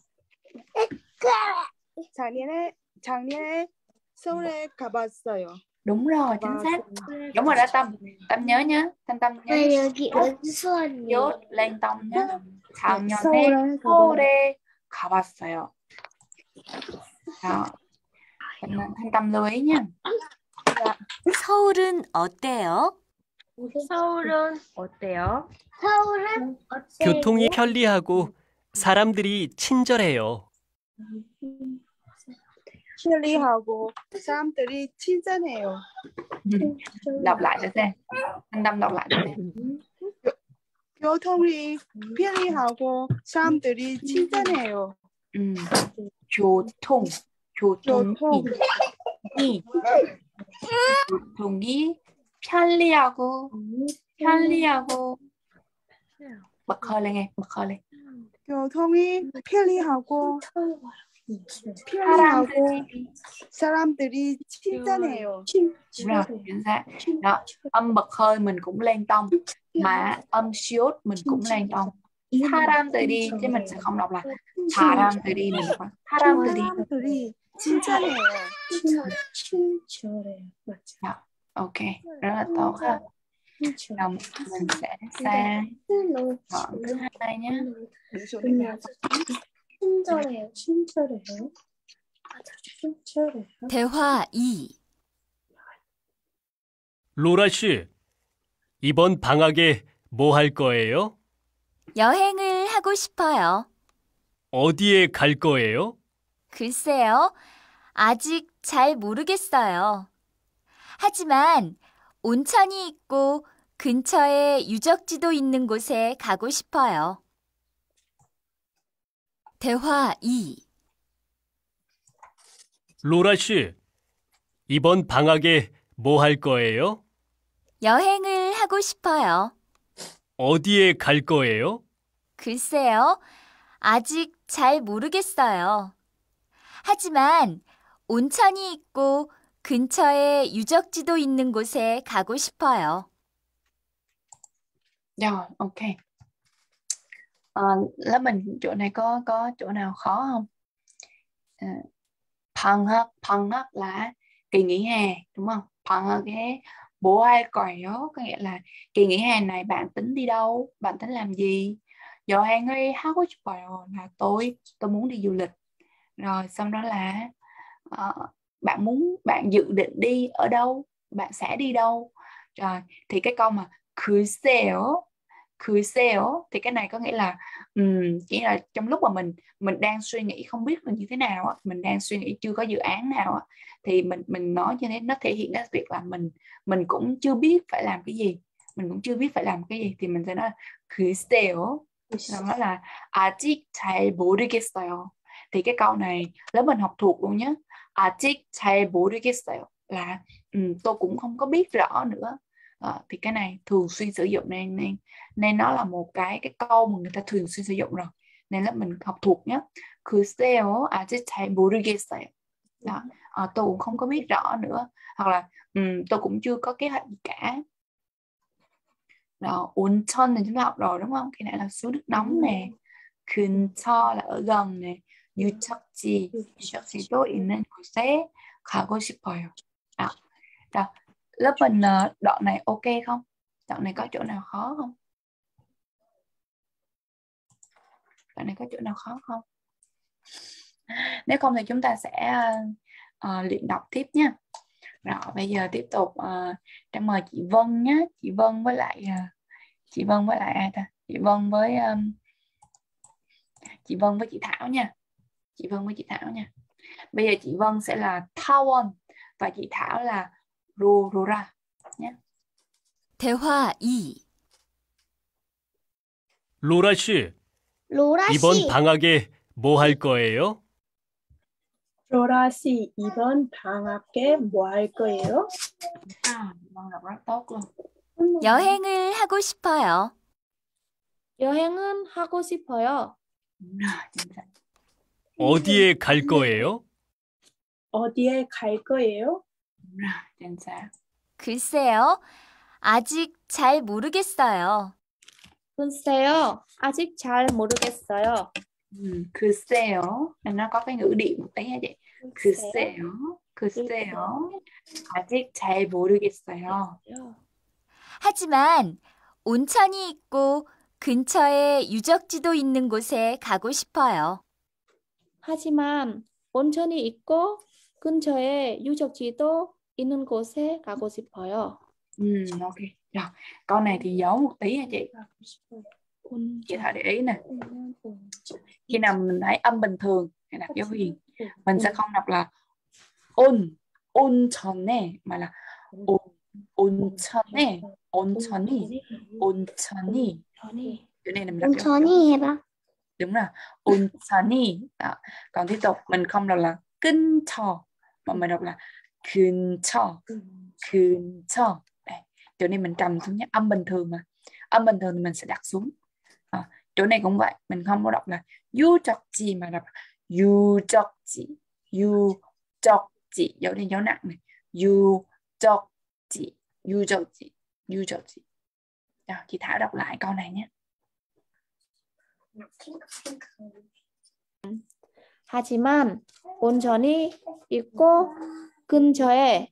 F: 작년에 서울에 가봤어요.
A: Đúng rồi, chính xác. Đúng rồi đó Tâm nhớ nhá. Tâm nhớ.
I: 왜 여기 은수 언니?
A: siốt lên tông nhá. 작년에 서울에 가봤어요. Đó. Thanh Tâm lưu ý nha.
D: 서울은 어때요?
E: 서울은 어때요?
I: 서울은 어때요?
C: 교통이 편리하고 사람들이 친절해요.
F: 편리하고 사람들이 친절해요.
A: Đọc lại thử xem. Thanh Tâm đọc lại thử xem.
F: 교통이 편리하고 사람들이 친절해요.
A: 교통이 편리하고 bật hơi lên em, bật hơi lên.
F: 교통이 편리하고 사람들이 친절해요.
A: Đúng rồi, chính xác. Đó, âm bật hơi mình cũng lên tông, mà âm siốt mình cũng lên tông. 사람들이 chứ mình sẽ không đọc là 사람들이, mình đọc là 사람들이.
F: 친절해요.
A: Đó, ok, rất là tốt ha. Rồi mình sẽ sang đoạn thứ hai nhé.
E: 친절해요.
B: 대화 2.
C: 로라 씨, 이번 방학에 뭐 할 거예요?
B: 여행을 하고 싶어요.
C: 어디에 갈 거예요?
B: 글쎄요. 아직 잘 모르겠어요. 하지만 온천이 있고 근처에 유적지도 있는 곳에 가고 싶어요. 대화 2.
C: 로라 씨, 이번 방학에 뭐 할 거예요?
B: 여행을 하고 싶어요.
C: 어디에 갈 거예요?
B: 글쎄요. 아직 잘 모르겠어요. 하지만 온천이 있고 근처에 유적지도 있는 곳에 가고 싶어요.
A: Rồi, ok. Lớp mình chỗ này có chỗ nào khó không? 방학 là kỳ nghỉ hè, đúng không? 방학에 뭐 할 거예요? Có nghĩa là kỳ nghỉ hè này bạn tính đi đâu? Bạn tính làm gì? 여행을 하고 싶어요 là tôi muốn đi du lịch. Rồi xong đó là bạn dự định đi ở đâu? Bạn sẽ đi đâu? Rồi thì cái câu mà 글쎄요 thì cái này có nghĩa là chỉ là trong lúc mà mình đang suy nghĩ không biết là như thế nào, mình đang suy nghĩ chưa có dự án nào, thì mình nói như thế, nó thể hiện cái việc là mình cũng chưa biết phải làm cái gì, thì mình sẽ nói 글쎄요, nó là 아직 잘 모르겠어요. Thì cái câu này lớp mình học thuộc luôn nhé. 아직 잘 모르겠어요 là tôi cũng không có biết rõ nữa. Thì cái này thường xuyên sử dụng nên nó là một cái câu mà người ta thường xuyên sử dụng rồi, nên là mình học thuộc nhé. 글쎄요, 아직 잘 모르겠어요. Đó. Tôi cũng không có biết rõ nữa, hoặc là tôi cũng chưa có kế hoạch gì cả. Đó, 온천 thì chúng ta học rồi đúng không? Cái này là suối nước nóng nè. 근처 là ở gần nè. 유적지, 유적지도 있는 곳에 가고 싶어요. Rồi, lớp mình đoạn này ok không? Đoạn này có chỗ nào khó không? Đoạn này có chỗ nào khó không? Nếu không thì chúng ta sẽ luyện đọc tiếp nha. Rồi bây giờ tiếp tục Trang mời chị Vân nhé. Chị Vân với lại ai ta? Chị Vân với chị Thảo nha. Chị Vân với chị Thảo nha. Bây giờ chị Vân sẽ là Thawon và chị Thảo là Rora nhé.
B: 대화 2.
C: 로라 씨,
I: 로라
C: 이번
I: 씨,
C: 방학에 뭐 할 거예요?
E: 로라 씨, 이번 방학에 뭐 할 거예요?
A: Vân đọc rất tốt luôn.
B: 여행을 하고 싶어요.
H: 여행은 하고 싶어요.
A: Chính xác.
C: 어디에 갈 거예요?
E: 어디에 갈 거예요?
A: Chính xác.
B: 글쎄요. 아직 잘 모르겠어요.
H: 글쎄요, 아직 잘 모르겠어요.
A: 글쎄요. Nó có cái ngữ điệu một tí nha chị. 글쎄요. 아직 잘 모르겠어요.
B: 하지만 온천이 있고 근처에 유적지도 있는 곳에 가고 싶어요.
H: 하지만 온천이 있고 근처에 유적지도 있는 곳에 가고 싶어요.
A: Ok. Rồi, câu này thì giấu một tí nha chị. Chị Thảo để ý nè. Khi nào mình thấy âm bình thường hay đọc dấu huyền, mình sẽ không đọc là 온천에 mà là 온천에. Chỗ này là mình đọc dấu huyền.
I: 온천이 해봐.
A: Đúng rồi, 온천이. Đó. Còn tiếp tục mình không đọc là 근처 mà mình đọc là 근처. Đây, chỗ này mình trầm xuống nhé, âm bình thường mà. Âm bình thường thì mình sẽ đặt xuống. Chỗ này cũng vậy, mình không có đọc là 유적지 mà đọc 유적지. Dấu lên dấu nặng này. 유적지. Rồi, chị Thảo đọc lại câu này nhé.
H: 하지만 온천이 있고 근처에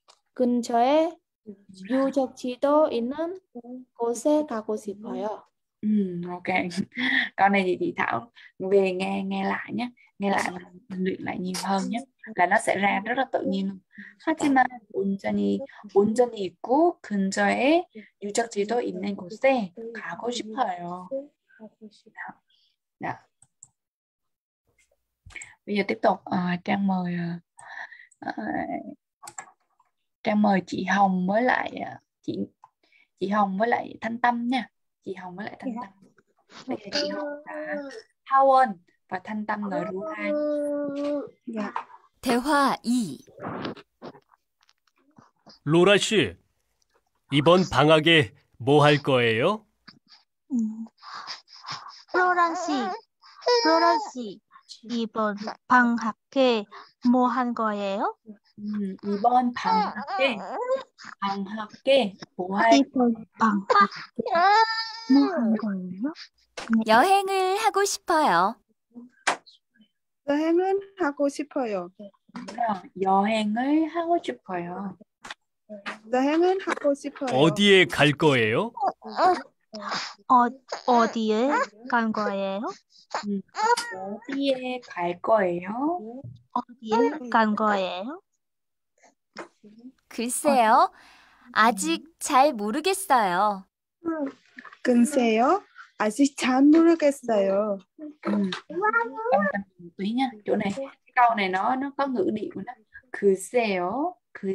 H: 유적지도 있는 곳에 가고 싶어요.
A: Ok. Câu này thì chị Thảo về nghe lại nhé. Nghe lại và luyện lại nhiều hơn nhé. Là nó sẽ ra rất là tự nhiên luôn. 하지만 온천이 있고 근처에 유적지도 있는 곳에 가고 싶어요. Đó. Bây giờ tiếp tục Trang mời chị Hồng với lại chị Hồng với lại Thanh Tâm nha. Chị Hồng với lại Thanh Tâm. Bây giờ chị Hồng là Thawon và Thanh Tâm là Rura.
F: Dạ.
B: 대화 2.
C: 로라 씨, 이번 방학에 뭐 할 거예요?
G: 플로라 씨, 이번 방학에 뭐 한 거예요?
A: 이번 방학에 뭐 할
G: 이번 방학에 뭐 한 거예요?
B: 여행을 하고 싶어요.
F: 여행은 하고 싶어요.
A: 여행을 하고 싶어요.
F: 여행은 하고 싶어요.
C: 어디에 갈 거예요?
G: 어디에 간 거예요?
A: 어디에 갈 거예요?
G: 어디에 간 거예요?
B: 글쎄요. 아직 잘 모르겠어요.
F: 글쎄요. 아직 잘 모르겠어요.
A: Tí nha, chỗ này cái câu này nó có ngữ điệu của nó. 글쎄요.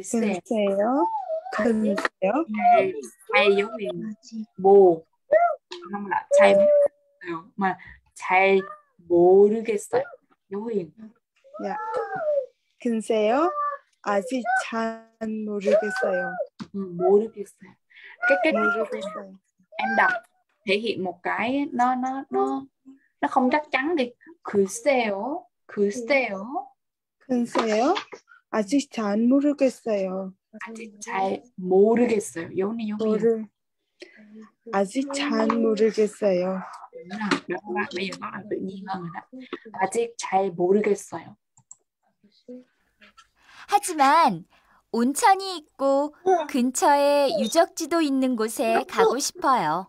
A: Hay dấu huyền bồ, không là 잘 mà 잘 모르겠어요. Dấu huyền.
F: 야, 글쎄요. 아직 잘 모르겠어요.
A: 모르겠어요. Cái
F: 모르겠어요.
A: em đọc thể hiện một cái nó không chắc chắn đi. 글쎄요.
F: 글쎄요. 아직 잘 모르겠어요.
A: 아직 잘 모르겠어요. dấu này dấu viền.
F: 모르 아직 잘 모르겠어요.
A: Đúng rồi, đó các bạn, bây giờ bắt đầu tự nhiên hơn rồi đó. 아직 잘 모르겠어요.
B: 하지만 온천이 있고 근처에 유적지도 있는 곳에 가고 싶어요.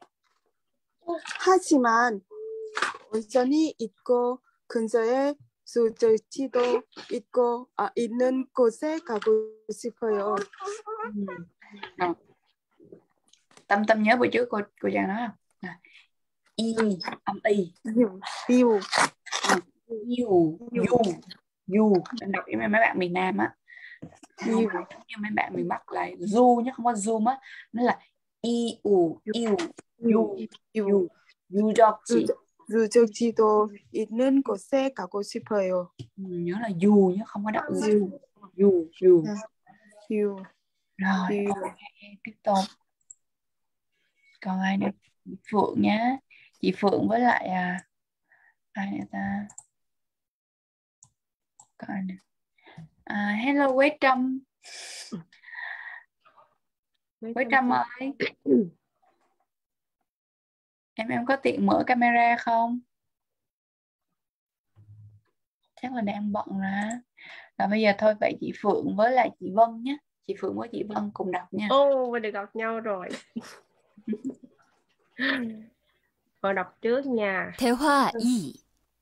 F: 하지만 온천이 있고 근처에 유적지도 있고 있는 곳에 가고 싶어요.
A: Rồi. Tâm nhớ buổi trước cô Trang nói không? Y âm y.
F: Yêu.
A: You. Mình đọc với mấy bạn miền Nam á. Như mấy bạn miền Bắc là du nhé, không có zoom á, nó là you.
F: 유적지도 있는 곳에 가고 싶어요.
A: Nhớ là you nhé, không có đọc you.
F: You.
A: Rồi, ok, tiếp tục. Còn ai nữa? Chị Phượng nhá. Chị Phượng với lại ai nữa ta? Còn ai nữa? Hello Quế Trâm. Quế Trâm ơi. Em có tiện mở camera không? Chắc là đang bận ra. Và bây giờ thôi, vậy chị Phượng với lại chị Vân nhé. Chị Phượng với chị Vân cùng đọc nha.
J: Mình được gặp nhau rồi. Cô đọc trước nha.
B: 대화 2.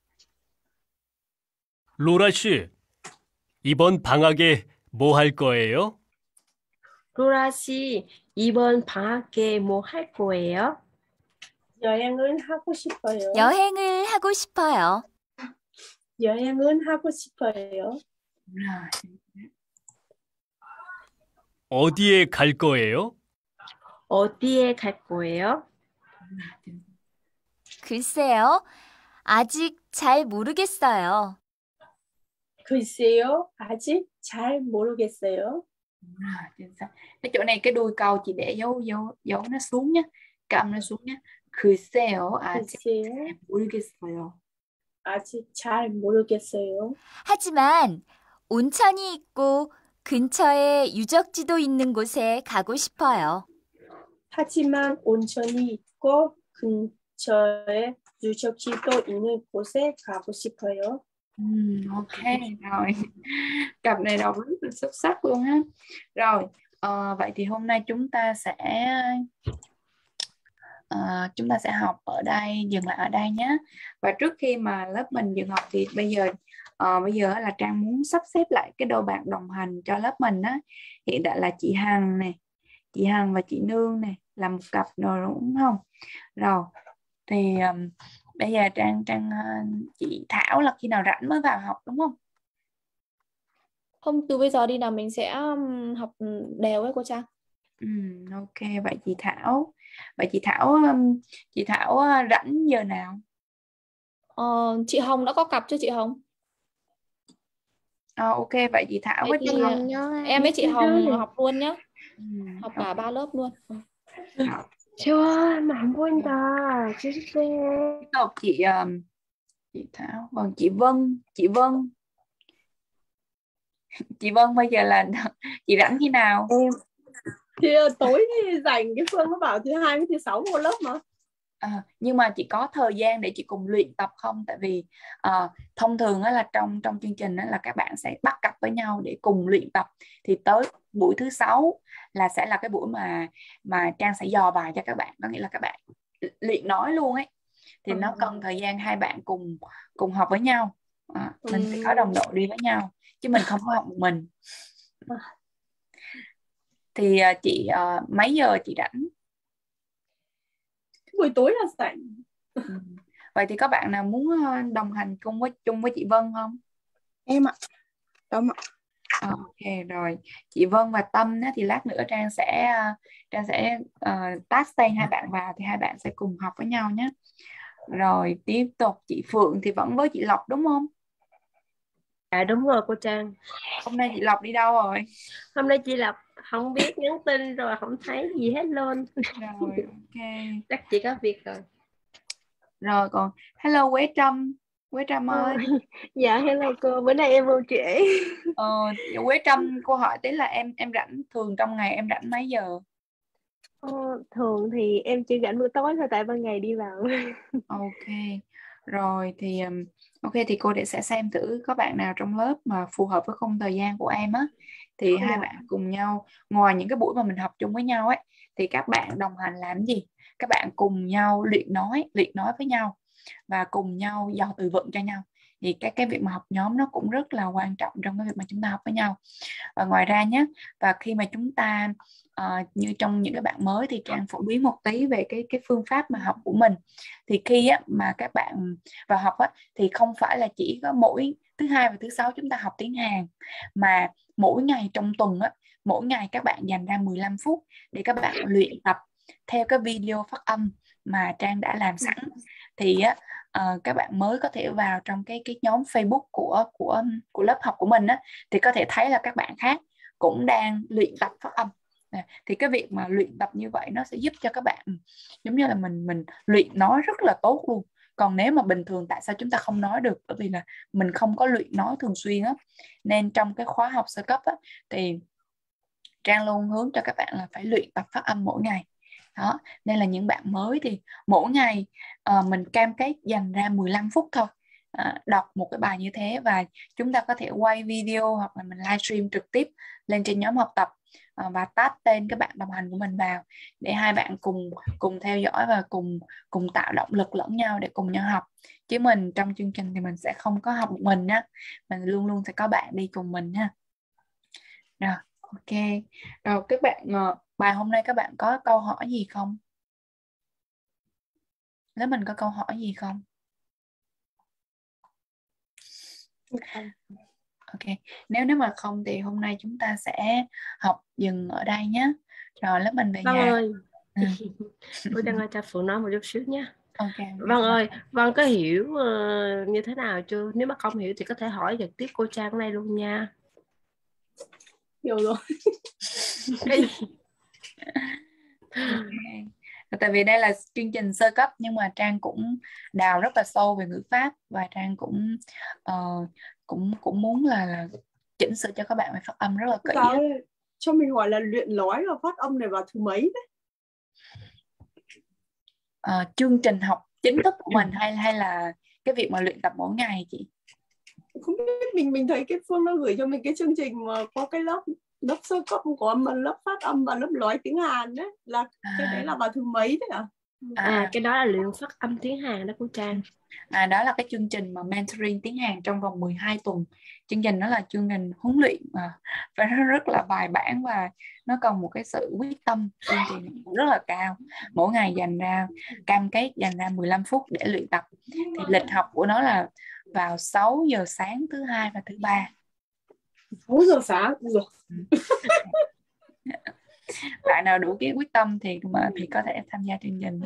C: 로라 씨, 이번 방학에 뭐 할 거예요?
J: 로라 씨, 이번 방학에 뭐 할 거예요?
E: 여행을 하고 싶어요.
B: 여행을 하고 싶어요.
E: 여행은 하고 싶어요.
C: 어디에 갈 거예요?
J: 어디에 갈 거예요?
B: 글쎄요. 아직 잘 모르겠어요.
E: 글쎄요, 아직 잘 모르겠어요.
A: Cái chỗ này cái đuôi câu chị để dấu nó xuống nhé, cầm nó xuống nhé. 글쎄요, 아직 잘 모르겠어요.
E: 아직 잘 모르겠어요.
B: 하지만 온천이 있고 근처에 유적지도 있는 곳에 가고 싶어요.
E: 하지만 온천이 있고 근처에 유적지도 있는 곳에 가고 싶어요.
A: Ok rồi, cặp này đọc rất là xuất sắc luôn ha. Rồi, vậy thì hôm nay chúng ta sẽ học ở đây, dừng lại ở đây nhé. Và trước khi mà lớp mình dừng học thì bây giờ là Trang muốn sắp xếp lại cái đôi bạn đồng hành cho lớp mình á. Hiện tại là chị Hằng này, chị Hằng và chị Nương này là một cặp rồi đúng không? Rồi thì bây giờ chị Thảo là khi nào rảnh mới vào học đúng không?
H: Không, từ bây giờ đi là mình sẽ học đều ấy cô Trang.
A: Ok, vậy chị Thảo rảnh giờ nào?
H: Chị Hồng đã có cặp chưa chị Hồng?
A: Ok, vậy chị Thảo với chị
H: Hồng em với chị Hồng học luôn nhá. Học cả 3 lớp luôn.
J: Chưa, mà không quên ta.
A: Tiếp tục chị Thảo, chị Vân bây giờ là chị rảnh khi nào?
E: Em thì tối dành cái Phương nó bảo thứ hai với thứ sáu một lớp mà.
A: Nhưng mà chị có thời gian để chị cùng luyện tập không? Tại vì thông thường là trong chương trình là các bạn sẽ bắt cặp với nhau để cùng luyện tập. Thì tới buổi thứ 6 là sẽ là cái buổi mà Trang sẽ dò bài cho các bạn. Có nghĩa là các bạn luyện nói luôn ấy. Thì nó cần thời gian hai bạn cùng học với nhau. Mình phải có đồng đội đi với nhau. Chứ mình không có học một mình. Thì chị mấy giờ chị rảnh?
E: Buổi tối là rảnh.
A: Vậy thì có bạn nào muốn đồng hành chung với chị Vân không?
F: Em ạ. Đúng ạ.
A: Ok rồi. Chị Vân và Tâm thì lát nữa Trang sẽ tag tên hai bạn vào thì hai bạn sẽ cùng học với nhau nhé. Rồi tiếp tục chị Phượng thì vẫn với chị Lộc đúng không?
J: Dạ đúng rồi cô Trang.
A: Hôm nay chị Lộc đi đâu rồi?
J: Hôm nay chị Lộc không biết, nhắn tin rồi không thấy gì hết luôn.
A: Rồi ok.
J: Chắc chị có việc rồi.
A: Rồi còn hello Quế Trâm. Quế Trâm
J: Ờ,
A: ơi.
J: Dạ hello cô, bữa nay em vô trễ.
A: Quế Trâm, cô hỏi tí là em rảnh, thường trong ngày em rảnh mấy giờ?
J: Thường thì em chỉ rảnh buổi tối thôi, tại ban ngày đi vào.
A: Ok, rồi thì ok thì cô sẽ xem thử có bạn nào trong lớp mà phù hợp với khung thời gian của em á, thì hai
J: Dạ.
A: bạn cùng nhau, ngoài những cái buổi mà mình học chung với nhau ấy, thì các bạn đồng hành làm gì? Các bạn cùng nhau luyện nói với nhau và cùng nhau dò từ vựng cho nhau. Thì cái việc mà học nhóm nó cũng rất là quan trọng trong cái việc mà chúng ta học với nhau. Và ngoài ra nhé, và khi mà chúng ta như trong những cái bạn mới thì Trang phổ biến một tí về cái phương pháp mà học của mình. Thì khi á, mà các bạn vào học á, thì không phải là chỉ có mỗi thứ hai và thứ sáu chúng ta học tiếng Hàn, mà mỗi ngày trong tuần á, mỗi ngày các bạn dành ra 15 phút để các bạn luyện tập theo cái video phát âm mà Trang đã làm sẵn. Thì á, các bạn mới có thể vào trong cái nhóm Facebook của lớp học của mình á, thì có thể thấy là các bạn khác cũng đang luyện tập phát âm. Thì cái việc mà luyện tập như vậy nó sẽ giúp cho các bạn giống như là mình luyện nói rất là tốt luôn. Còn nếu mà bình thường tại sao chúng ta không nói được? Bởi vì là mình không có luyện nói thường xuyên á. Nên trong cái khóa học sơ cấp á, thì Trang luôn hướng cho các bạn là phải luyện tập phát âm mỗi ngày. Đó, nên là những bạn mới thì mỗi ngày mình cam kết dành ra 15 phút thôi, đọc một cái bài như thế, và chúng ta có thể quay video hoặc là mình livestream trực tiếp lên trên nhóm học tập, và tag tên các bạn đồng hành của mình vào để hai bạn cùng theo dõi và cùng tạo động lực lẫn nhau để cùng nhau học. Chứ mình trong chương trình thì mình sẽ không có học một mình nhá, mình luôn luôn sẽ có bạn đi cùng mình nha. Rồi, ok. Rồi các bạn, bài hôm nay các bạn có câu hỏi gì không? Nếu mình có câu hỏi gì không? Ok, nếu mà không thì hôm nay chúng ta sẽ học dừng ở đây nhé. Rồi lớp mình về
J: Vâng
A: nhà.
J: ơi. Cô Trang ơi, cho Phượng nói một chút xíu nha.
A: Ok.
J: Vâng ơi, Vâng có hiểu như thế nào chưa? Nếu mà không hiểu thì có thể hỏi trực tiếp cô Trang này luôn nha.
E: Hiểu rồi.
J: Cái gì?
A: Okay. Tại vì đây là chương trình sơ cấp nhưng mà Trang cũng đào rất là sâu về ngữ pháp, và Trang cũng muốn là chỉnh sửa cho các bạn về phát âm rất là kỹ.
E: Giáo ơi, cho mình hỏi là luyện nói và phát âm này vào thứ mấy đấy?
A: Chương trình học chính thức của mình hay là cái việc mà luyện tập mỗi ngày chị?
E: Không biết, mình thấy cái Phương nó gửi cho mình cái chương trình mà có cái lớp sơ cấp, có mà lớp phát âm và lớp nói tiếng Hàn đấy, là cái đấy là vào thứ mấy đấy ạ?
J: Cái đó là luyện phát âm tiếng Hàn đó cô Trang.
A: Đó là cái chương trình mà mentoring tiếng Hàn trong vòng 12 tuần. Chương trình đó là chương trình huấn luyện và nó rất là bài bản, và nó cần một cái sự quyết tâm kiên trì rất là cao. Mỗi ngày dành ra, cam kết dành ra 15 phút để luyện tập. Thì lịch học của nó là vào 6 giờ sáng thứ hai và thứ ba.
E: 6 giờ sáng rồi.
A: Bạn nào đủ cái quyết tâm thì có thể tham gia chương trình.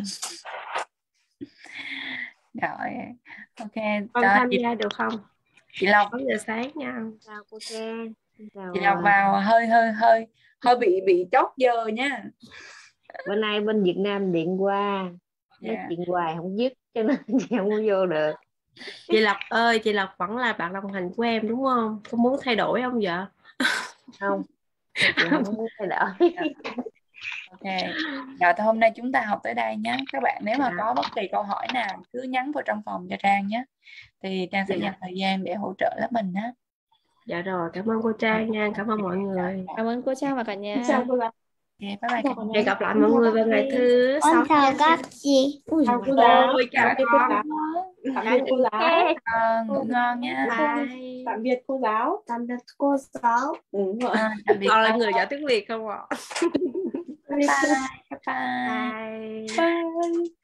A: Rồi, ok.
J: Con tham gia được không?
A: Chị Lộc.
J: 6 giờ sáng nha.
I: Chào cô Trang.
A: Chị Lộc vào hơi bị chót giờ nha.
I: Bữa nay bên Việt Nam điện qua, nói chuyện hoài không dứt cho nên chị không có vô được.
J: Chị Lộc ơi, chị Lộc vẫn là bạn đồng hành của em đúng không? Có muốn thay đổi không vậy?
I: Không, chị không muốn thay đổi.
A: Ok, rồi thì hôm nay chúng ta học tới đây nhé. Các bạn nếu mà có bất kỳ câu hỏi nào cứ nhắn vào trong phòng cho Trang nhé. Thì Trang sẽ dành thời gian để hỗ trợ lớp mình nhé.
J: Dạ rồi, cảm ơn cô Trang nha, cảm ơn mọi người.
H: Cảm ơn cô Trang và cả nhà.
E: Chào cô giáo.
A: Bye bye.
J: Hẹn gặp lại mọi người vào ngày thứ 6.
I: Con chào các chị.
E: Chào cô giáo.
J: Chào
E: Cô giáo. Tạm biệt cô giáo.
A: Ngủ ngon nha.
J: Bye.
E: Tạm biệt cô giáo.
I: Tạm biệt cô giáo.
A: Tạm biệt.
J: Còn là người giỏi tiếng Việt không ạ?
A: Bye bye.
J: Bye.
E: Bye.